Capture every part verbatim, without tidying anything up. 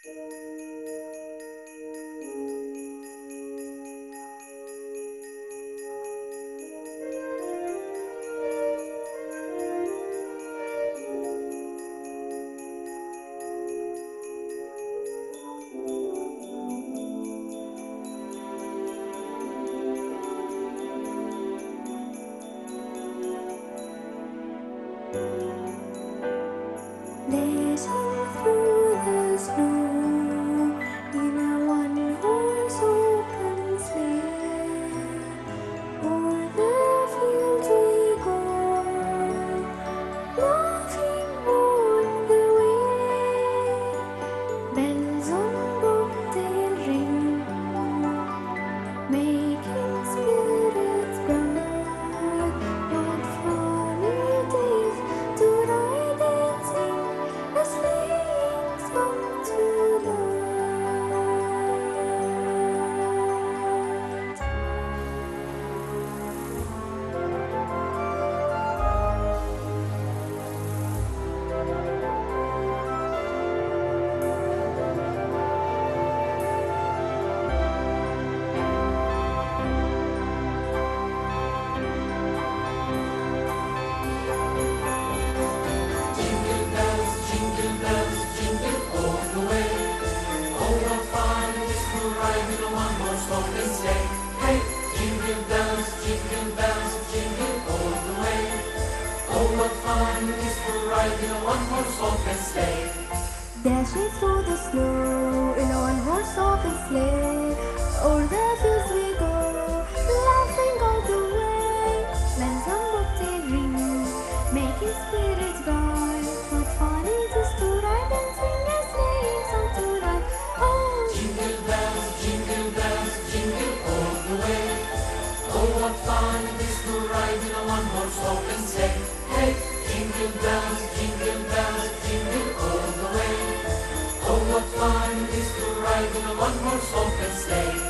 Dancing through the snow in a one-horse open sleigh, o'er the fields we go, laughing on the way. Bells on bobtail ring, making spirits bright. What fun it is to ride and sing a sleighing song tonight. Jingle bells, jingle bells, jingle all the way. Oh, what fun it is to ride in a one-horse open sleigh. Hey, jingle bells, jingle bells, jingle all the way. Oh, what fun it is to ride in a one-horse open sleigh. Dashing through the snow in a one-horse open sleigh, o'er the fields we go, laughing all the way. Bells on bobtail ring, making spirits bright. What fun it is to ride and sing a sleighing song tonight. Oh, Jingle bells, jingle bells, jingle all the way. Oh, what fun it is to ride in a one-horse open sleigh. Hey, jingle bells, jingle bells, jingle all the way. Oh, what fun it is to ride in a one-horse open sleigh.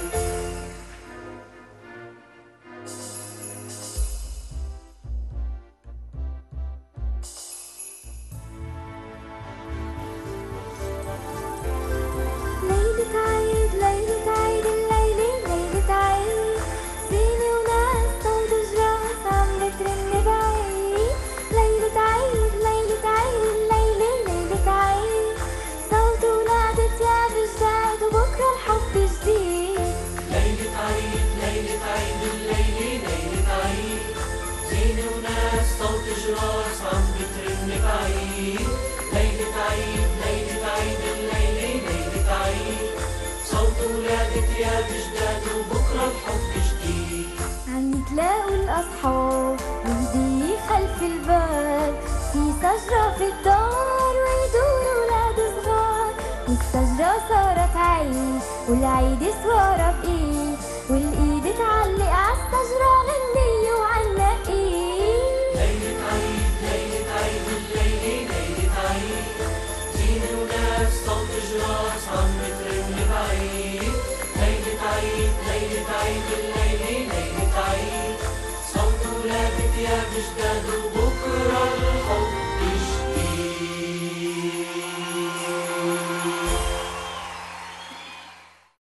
ليلة عيد ليلة عيد الليلة ليلة عيد، زينة وناس صوت جراس عم بترن بعيد. ليلة عيد ليلة عيد الليلة ليلة عيد، صوت ولادة يا بجداد وبكرة الحب جديد. ليلة عيد ليلة عيد الليلة ليلة عيد، زينة وناس صوت جراس عم بترن بعيد. ليلة عيد ليلة عيد الليلة ليلة عيد، صوت ولادة يا بجداد وبكرة الحب جديد. عم يتلاقوا الأصحاب وهدية خلف الباب، في شجرة في الدار ويدور ولاد صغار، والشجرة صارت عيد والعيد سوار